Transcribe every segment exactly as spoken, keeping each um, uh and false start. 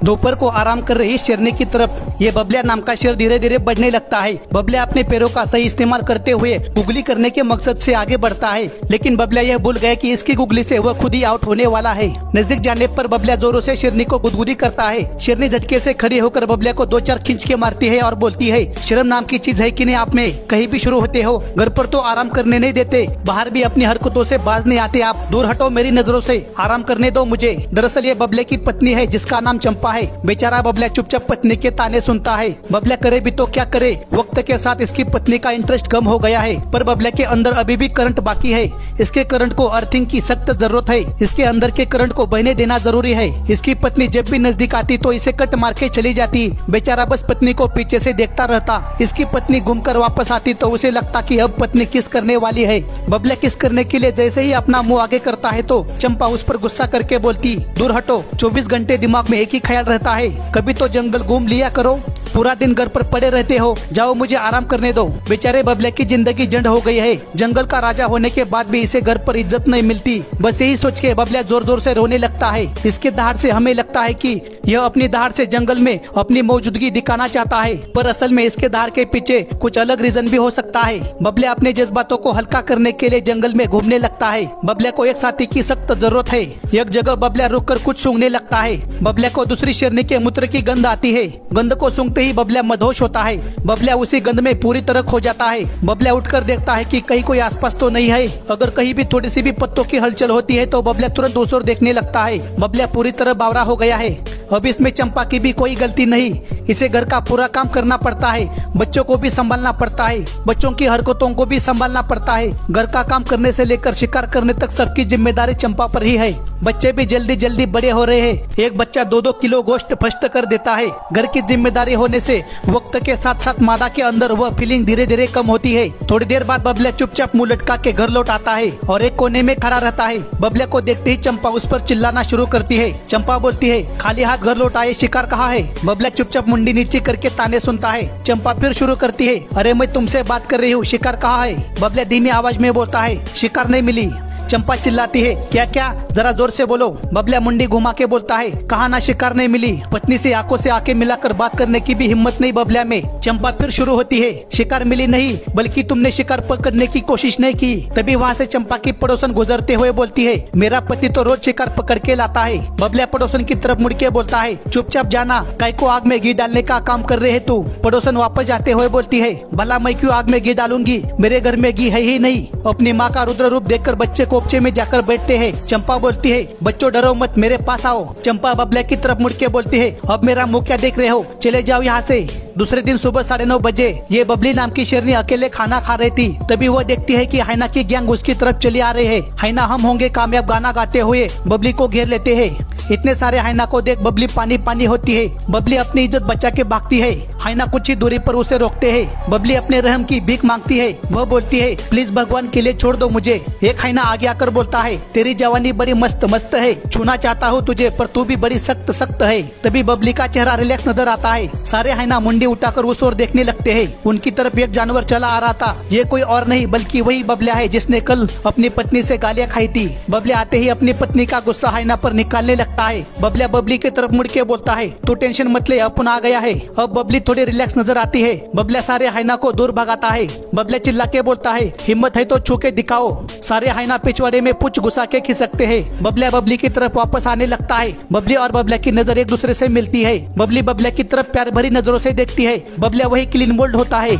दोपहर को आराम कर रही शेरनी की तरफ ये बबलिया नाम का शेर धीरे धीरे बढ़ने लगता है। बबलिया अपने पैरों का सही इस्तेमाल करते हुए गुगली करने के मकसद से आगे बढ़ता है, लेकिन बबलिया यह भूल गया कि इसकी गुगली से वह खुद ही आउट होने वाला है। नजदीक जाने पर बबलिया जोरों से शेरनी को गुदगुदी करता है। शेरनी झटके से खड़ी होकर बबलिया को दो चार खींच के मारती है और बोलती है, शर्म नाम की चीज है कि नहीं आप में? कहीं भी शुरू होते हो, घर पर तो आराम करने नहीं देते, बाहर भी अपनी हरकतों से बाज नहीं आते आप। दूर हटो मेरी नजरों से, आराम करने दो मुझे। दरअसल ये बबलिया की पत्नी है जिसका नाम चंपा है। बेचारा बबलिया चुपचाप पत्नी के ताने सुनता है। बबलिया करे भी तो क्या करे, वक्त के साथ इसकी पत्नी का इंटरेस्ट कम हो गया है, पर बबलिया के अंदर अभी भी करंट बाकी है। इसके करंट को अर्थिंग की सख्त जरूरत है। इसके अंदर के करंट को बहने देना जरूरी है। इसकी पत्नी जब भी नजदीक आती तो इसे कट मार के चली जाती। बेचारा बस पत्नी को पीछे से देखता रहता। इसकी पत्नी घूमकर वापस आती तो उसे लगता कि अब पत्नी किस करने वाली है। बबलिया किस करने के लिए जैसे ही अपना मुंह आगे करता है तो चंपा उस पर गुस्सा करके बोलती, दूर हटो, चौबीस घंटे दिमाग में एक ही ख्याल रहता है, कभी तो जंगल घूम लिया करो, पूरा दिन घर पर पड़े रहते हो, जाओ मुझे आराम करने दो। बेचारे बबलिया की जिंदगी जंड हो गई है। जंगल का राजा होने के बाद भी इसे घर पर इज्जत नहीं मिलती। बस यही सोच के बबलिया जोर जोर से रोने लगता है। इसके दहाड़ से हमें लगता है कि यह अपनी दहाड़ से जंगल में अपनी मौजूदगी दिखाना चाहता है, पर असल में इसके दहाड़ के पीछे कुछ अलग रीजन भी हो सकता है। बबलिया अपने जज्बातों को हल्का करने के लिए जंगल में घूमने लगता है। बबलिया को एक साथी की सख्त जरूरत है। एक जगह बबलिया रुक कर कुछ सूंघने लगता है। बबलिया को दूसरी शेरनी के मूत्र की गंध आती है। गंध को सूंघते ही बबलिया मदहोश होता है। बबलिया उसी गंध में पूरी तरह खो जाता है। बबलिया उठकर देखता है कि कहीं कोई आसपास तो नहीं है। अगर कहीं भी थोड़ी सी भी पत्तों की हलचल होती है तो बबलिया तुरंत उस ओर देखने लगता है। बबलिया पूरी तरह बावरा हो गया है। अब इसमें चंपा की भी कोई गलती नहीं। इसे घर का पूरा काम करना पड़ता है, बच्चों को भी संभालना पड़ता है, बच्चों की हरकतों को भी संभालना पड़ता है। घर का काम करने से लेकर शिकार करने तक सबकी जिम्मेदारी चंपा पर ही है। बच्चे भी जल्दी जल्दी बड़े हो रहे हैं। एक बच्चा दो दो किलो गोश्त फश्त कर देता है। घर की जिम्मेदारी होने से वक्त के साथ साथ मादा के अंदर वह फीलिंग धीरे धीरे कम होती है। थोड़ी देर बाद बबलिया चुपचाप मुंह लटका के घर लौट आता है और एक कोने में खड़ा रहता है। बबलिया को देखते ही चंपा उस पर चिल्लाना शुरू करती है। चंपा बोलती है, खाली हाथ घर लौट आए, शिकार कहाँ है? बबलिया चुपचाप मुंडी नीचे करके ताने सुनता है। चंपा फिर शुरू करती है, अरे मैं तुमसे बात कर रही हूँ, शिकार कहाँ है? बबलिया धीमी आवाज में बोलता है, शिकार नहीं मिली। चंपा चिल्लाती है, क्या क्या, जरा जोर से बोलो। बबलिया मुंडी घुमा के बोलता है, कहा ना शिकार नहीं मिली। पत्नी से आंखों से आंखें मिलाकर बात करने की भी हिम्मत नहीं बबलिया में। चंपा फिर शुरू होती है, शिकार मिली नहीं, बल्कि तुमने शिकार पकड़ने की कोशिश नहीं की। तभी वहाँ से चंपा की पड़ोसन गुजरते हुए बोलती है, मेरा पति तो रोज शिकार पकड़ के लाता है। बबलिया पड़ोसन की तरफ मुड़ के बोलता है, चुपचाप जाना, काय को आग में घी डालने का काम कर रहे है तू। पड़ोसन वापस जाते हुए बोलती है, भला मैं क्यों आग में घी डालूंगी, मेरे घर में घी है ही नहीं। अपनी माँ का रुद्र रूप देखकर बच्चे कोपचे में जाकर बैठते हैं। चंपा बोलती है, बच्चों डरो मत, मेरे पास आओ। चंपा बबलिया की तरफ मुड़ के बोलती है, अब मेरा मुंह क्या देख रहे हो, चले जाओ यहाँ से। दूसरे दिन सुबह साढ़े नौ बजे ये बबली नाम की शेरनी अकेले खाना खा रही थी। तभी वो देखती है कि हाइना की गैंग उसकी तरफ चली आ रही है। हाइना हम होंगे कामयाब गाना गाते हुए बबली को घेर लेते हैं। इतने सारे हाइना को देख बबली पानी पानी होती है। बबली अपनी इज्जत बचा के भागती है। हाइना कुछ ही दूरी पर उसे रोकते हैं। बबली अपने रहम की भीख मांगती है। वह बोलती है, प्लीज भगवान के लिए छोड़ दो मुझे। एक हाइना आगे आकर बोलता है, तेरी जवानी बड़ी मस्त मस्त है, छूना चाहता हूँ तुझे, पर तू भी बड़ी सख्त सख्त है। तभी बबली का चेहरा रिलैक्स नजर आता है। सारे हाइना मुंडी उठाकर उस ओर देखने लगते हैं। उनकी तरफ एक जानवर चला आ रहा था। ये कोई और नहीं बल्कि वही बबलिया है जिसने कल अपनी पत्नी से गालियाँ खाई थी। बबलिया आते ही अपनी पत्नी का गुस्सा हाइना पर निकालने लगता है। बबलिया बबली की तरफ मुड़ के बोलता है, तू टेंशन मत ले, अपन आ गया है। अब बबली थोड़ी रिलैक्स नजर आती है। बबलिया सारे हाइना को दूर भगाता है। बबलिया चिल्ला के बोलता है, हिम्मत है तो छू के दिखाओ। सारे हाइना पिछवाड़े में पूछ घुसा के खिसकते हैं। बबलिया बबली की तरफ वापस आने लगता है। बबली और बबलिया की नजर एक दूसरे से मिलती है। बबली बबलिया की तरफ प्यार भरी नजरों से देखती है। बबलिया वही क्लीन बोल्ड होता है।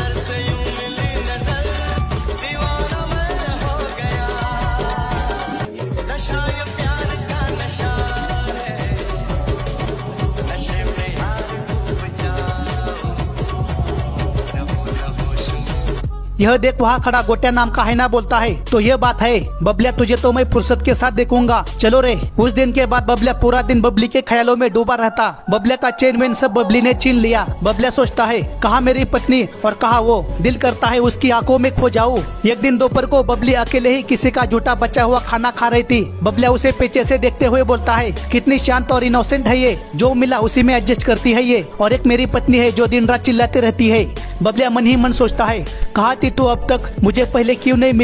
यह देख वहाँ खड़ा गोटिया नाम का हाइना बोलता है, तो यह बात है बबलिया, तुझे तो मैं फुर्सत के साथ देखूंगा, चलो रे। उस दिन के बाद बबलिया पूरा दिन बबली के ख्यालों में डूबा रहता। बबलिया का चैन वैन सब बबली ने छीन लिया। बबलिया सोचता है, कहाँ मेरी पत्नी और कहाँ वो, दिल करता है उसकी आंखों में खो जाऊं। एक दिन दोपहर को बबली अकेले ही किसी का झूठा बचा हुआ खाना खा रही थी। बबलिया उसे पीछे से देखते हुए बोलता है, कितनी शांत और इनोसेंट है ये, जो मिला उसी में एडजस्ट करती है ये, और एक मेरी पत्नी है जो दिन रात चिल्लाती रहती है। बबलिया मन ही मन सोचता है, कहा थी तू अब तक, मुझे पहले क्यों नहीं मिली।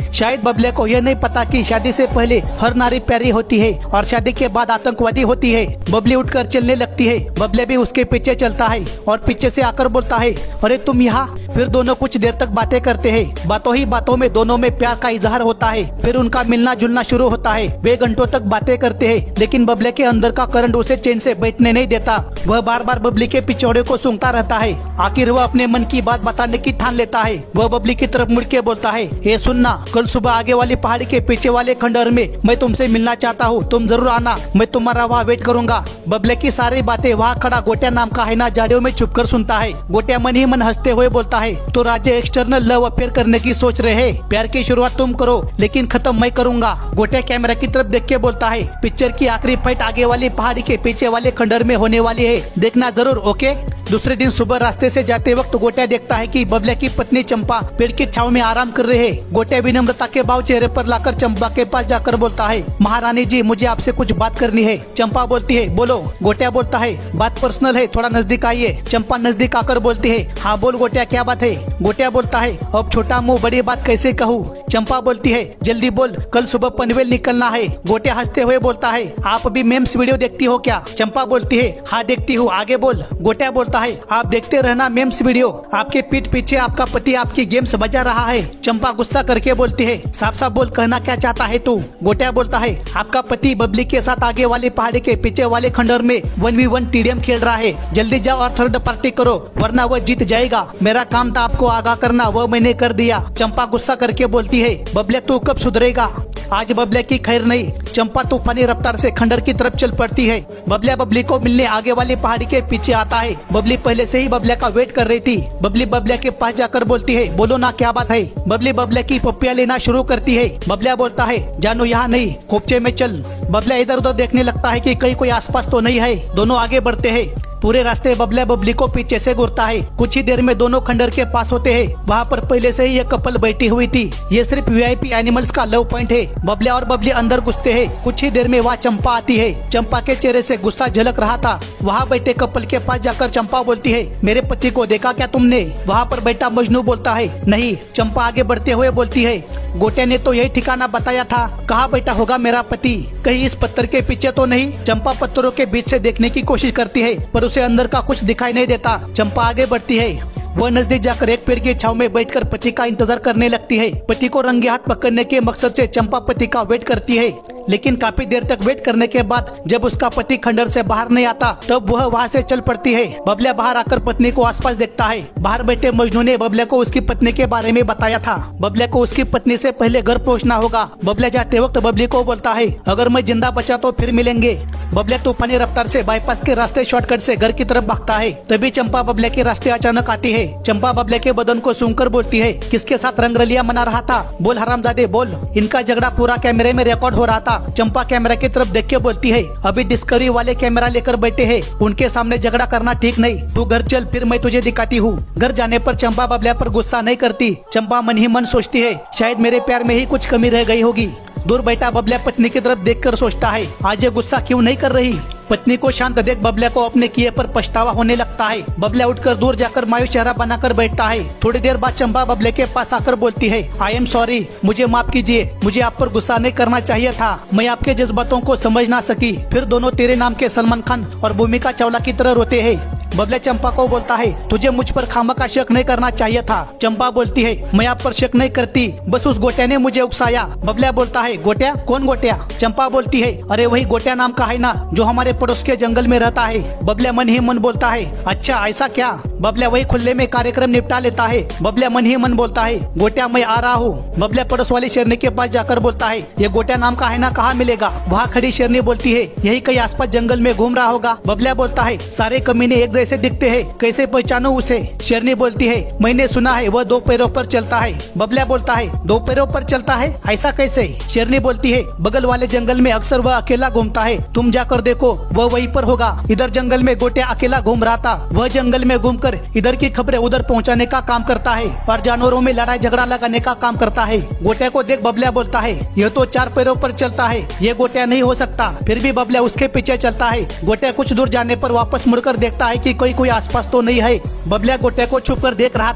शायद बबले को यह नहीं पता कि शादी से पहले हर नारी प्यारी होती है और शादी के बाद आतंकवादी होती है। बबली उठकर चलने लगती है। बबले भी उसके पीछे चलता है और पीछे से आकर बोलता है, अरे तुम यहाँ। फिर दोनों कुछ देर तक बातें करते हैं। बातों ही बातों में दोनों में प्यार का इजहार होता है। फिर उनका मिलना जुलना शुरू होता है। वे घंटों तक बातें करते हैं, लेकिन बबले के अंदर का करंट उसे चैन से बैठने नहीं देता। वह बार बार बबली के पिछौड़े को सूंघता रहता है। आखिर वह अपने मन की बात बताने की ठान लेता है। वह बबली की तरफ मुड़ के बोलता है, ये सुनना, कल सुबह आगे वाली पहाड़ी के पीछे वाले खंडहर में मैं तुमसे मिलना चाहता हूँ, तुम जरूर आना, मैं तुम्हारा वहाँ वेट करूंगा। बबले की सारी बातें वहाँ खड़ा गोटिया नाम का हैना झाड़ियों में छुपकर सुनता है। गोटिया मन ही मन हंसते हुए बोलता है, तो राज्य एक्सटर्नल लव अफेयर करने की सोच रहे हैं। प्यार की शुरुआत तुम करो, लेकिन खत्म मैं करूंगा। गोटिया कैमरा की तरफ देख के बोलता है, पिक्चर की आखिरी फाइट आगे वाली पहाड़ी के पीछे वाले खंडहर में होने वाली है, देखना जरूर, ओके। दूसरे दिन सुबह रास्ते से जाते वक्त गोटिया देखता है कि बबले की पत्नी चंपा पेड़ की छाव में आराम कर रहे हैं। गोटिया विनम्रता के भाव चेहरे पर लाकर चंपा के पास जाकर बोलता है, महारानी जी, मुझे आपसे कुछ बात करनी है। चंपा बोलती है, बोलो। गोटिया बोलता है, बात पर्सनल है, थोड़ा नजदीक आइए। चंपा नजदीक आकर बोलती है, हाँ बोल गोटिया, क्या बात है। गोटिया बोलता है, अब छोटा मुँह बड़ी बात कैसे कहूँ। चंपा बोलती है, जल्दी बोल, कल सुबह पनवेल निकलना है। गोटिया हंसते हुए बोलता है, आप भी मेम्स वीडियो देखती हो क्या। चंपा बोलती है, हाँ देखती हूँ, आगे बोल। गोटिया बोलता है, आप देखते रहना मेम्स वीडियो, आपके पीठ पीछे आपका पति आपकी गेम्स बजा रहा है। चंपा गुस्सा करके बोलती है, साफ साफ बोल, कहना क्या चाहता है तू। गोटिया बोलता है, आपका पति बबली के साथ आगे वाली पहाड़ी के पीछे वाले खंडहर में वन वी वन टीडीएम खेल रहा है, जल्दी जाओ और थर्ड पार्टी करो, वरना वह जीत जाएगा। मेरा काम था आपको आगाह करना, वह मैंने कर दिया। चंपा गुस्सा करके बोलती है, बबले तू कब सुधरेगा, आज बबले की खैर नहीं। चंपा तूफानी रफ्तार से खंडहर की तरफ चल पड़ती है। बबलिया बबली को मिलने आगे वाली पहाड़ी के पीछे आता है। बबली पहले से ही बबलिया का वेट कर रही थी। बबली बबलिया के पास जाकर बोलती है, बोलो ना क्या बात है। बबली बबलिया की पप्पियां लेना शुरू करती है। बबलिया बोलता है, जानो यहाँ नहीं, खोपचे में चल। बबलिया इधर उधर देखने लगता है कि कहीं कोई आसपास तो नहीं है। दोनों आगे बढ़ते हैं। पूरे रास्ते बबलिया बबली को पीछे से घूरता है। कुछ ही देर में दोनों खंडहर के पास होते हैं। वहाँ पर पहले से ही ये कपल बैठी हुई थी। ये सिर्फ वीआईपी एनिमल्स का लव पॉइंट है। बबलिया और बबली अंदर घुसते हैं। कुछ ही देर में वहाँ चंपा आती है। चंपा के चेहरे से गुस्सा झलक रहा था। वहाँ बैठे कपल के पास जाकर चंपा बोलती है, मेरे पति को देखा क्या तुमने। वहाँ पर बैठा मजनू बोलता है, नहीं। चंपा आगे बढ़ते हुए बोलती है, गोटिया ने तो यही ठिकाना बताया था, कहाँ बैठा होगा मेरा पति, कहीं इस पत्थर के पीछे तो नहीं। चंपा पत्थरों के बीच से देखने की कोशिश करती है, पर उसे अंदर का कुछ दिखाई नहीं देता। चंपा आगे बढ़ती है। वह नजदीक जाकर एक पेड़ की छाव में बैठकर पति का इंतजार करने लगती है। पति को रंगे हाथ पकड़ने के मकसद से चंपा पति का वेट करती है, लेकिन काफी देर तक वेट करने के बाद जब उसका पति खंडहर से बाहर नहीं आता, तब वह वहाँ से चल पड़ती है। बबलिया बाहर आकर पत्नी को आसपास देखता है। बाहर बैठे मजनू ने बबलिया को उसकी पत्नी के बारे में बताया था। बबलिया को उसकी पत्नी से पहले घर पहुँचना होगा। बबलिया जाते वक्त बबली को बोलता है, अगर मैं जिंदा बचा तो फिर मिलेंगे। बबलिया तूफानी रफ्तार से बाईपास के रास्ते शॉर्टकट से घर की तरफ भागता है। तभी चंपा बबलिया के रास्ते अचानक आती है। चंपा बबलिया के बदन को सूंघकर बोलती है, किसके साथ रंगरलिया मना रहा था, बोल हरामजादे बोल। इनका झगड़ा पूरा कैमरे में रिकॉर्ड हो रहा था। चंपा कैमरा की तरफ देख के बोलती है, अभी डिस्कवरी वाले कैमरा लेकर बैठे हैं, उनके सामने झगड़ा करना ठीक नहीं। तू घर चल, फिर मैं तुझे दिखाती हूँ। घर जाने पर चंपा बबलिया पर गुस्सा नहीं करती। चंपा मन ही मन सोचती है, शायद मेरे प्यार में ही कुछ कमी रह गई होगी। दूर बैठा बबलिया पत्नी की तरफ देखकर सोचता है, आज ये गुस्सा क्यों नहीं कर रही। पत्नी को शांत देख बबलिया को अपने किए पर पछतावा होने लगता है। बबलिया उठकर दूर जाकर मायूस चेहरा बनाकर बैठता है। थोड़ी देर बाद चंपा बबलिया के पास आकर बोलती है, आई एम सॉरी, मुझे माफ कीजिए, मुझे आप पर गुस्सा नहीं करना चाहिए था, मैं आपके जज्बातों को समझ ना सकी। फिर दोनों तेरे नाम के सलमान खान और भूमिका चावला की तरह रोते हैं। बबलिया चंपा को बोलता है, तुझे मुझ पर खामखा शक नहीं करना चाहिए था। चंपा बोलती है, मैं आप पर शक नहीं करती, बस उस गोटिया ने मुझे उकसाया। बबलिया बोलता है, गोटिया, कौन गोटिया। चंपा बोलती है, अरे वही गोटिया नाम का है ना, जो हमारे पड़ोस के जंगल में रहता है। बबलिया मन ही मन बोलता है, अच्छा ऐसा क्या। बबलिया वही खुले में कार्यक्रम निपटा लेता है। बबलिया मन ही मन बोलता है, गोटिया मैं आ रहा हूँ। बबलिया पड़ोस वाली शेरनी के पास जाकर बोलता है, ये गोटिया नाम का है ना, कहाँ मिलेगा। वहाँ खड़ी शेरनी बोलती है, यही कहीं आसपास जंगल में घूम रहा होगा। बबलिया बोलता है, सारे कमीने एक जैसे दिखते हैं, कैसे पहचानूं उसे। शेरनी बोलती है, मैंने सुना है वह दो पैरों पर चलता है। बबलिया बोलता है, दो पैरों पर चलता है, ऐसा कैसे। शेरनी बोलती है, बगल वाले जंगल में अक्सर वह अकेला घूमता है, तुम जाकर देखो, वह वहीं पर होगा। इधर जंगल में गोटिया अकेला घूम रहा था, वह जंगल में घूमकर इधर की खबरें उधर पहुंचाने का काम करता है और जानवरों में लड़ाई झगड़ा लगाने का काम करता है। गोटिया को देख बबलिया बोलता है, यह तो चार पैरों पर चलता है, ये गोटिया नहीं हो सकता। फिर भी बबलिया उसके पीछे चलता है। गोटिया कुछ दूर जाने पर वापस मुड़कर देखता है कि कोई कोई आसपास तो नहीं है। बबलिया गोटिया को छुप कर देख रहा था।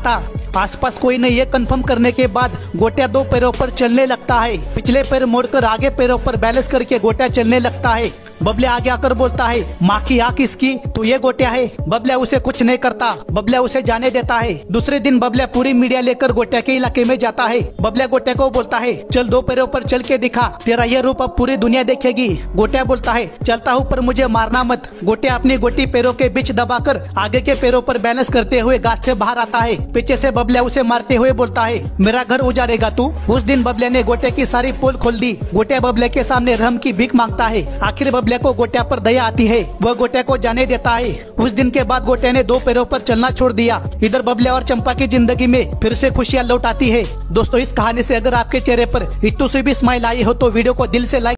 आसपास कोई नहीं ये कंफर्म करने के बाद गोटिया दो पैरों पर चलने लगता है। पिछले पैर मोड़कर आगे पैरों पर बैलेंस करके गोटिया चलने लगता है। बबलिया आगे आकर बोलता है, माँ की आँख इसकी तो ये गोटिया है। बबलिया उसे कुछ नहीं करता, बबलिया उसे जाने देता है। दूसरे दिन बबलिया पूरी मीडिया लेकर गोटिया के इलाके में जाता है। बबलिया गोटिया को बोलता है, चल दो पैरों पर चल के दिखा, तेरा ये रूप अब पूरी दुनिया देखेगी। गोटिया बोलता है, चलता हूँ पर मुझे मारना मत। गोटिया अपनी गोटी पैरों के बीच दबाकर आगे के पैरों पर बैलेंस करते हुए गाछ से बाहर आता है। पीछे से बबलिया उसे मारते हुए बोलता है, मेरा घर उजाड़ेगा तू। उस दिन बबलिया ने गोटिया की सारी पोल खोल दी। गोटिया बबलिया के सामने रहम की भीख मांगता है। आखिर बबलिया को गोटिया पर दया आती है, वह गोटिया को जाने देता है। उस दिन के बाद गोटिया ने दो पैरों पर चलना छोड़ दिया। इधर बबलिया और चंपा की जिंदगी में फिर से खुशियां लौट आती है। दोस्तों, इस कहानी से अगर आपके चेहरे पर इतनी सी भी स्माइल आई हो तो वीडियो को दिल से लाइक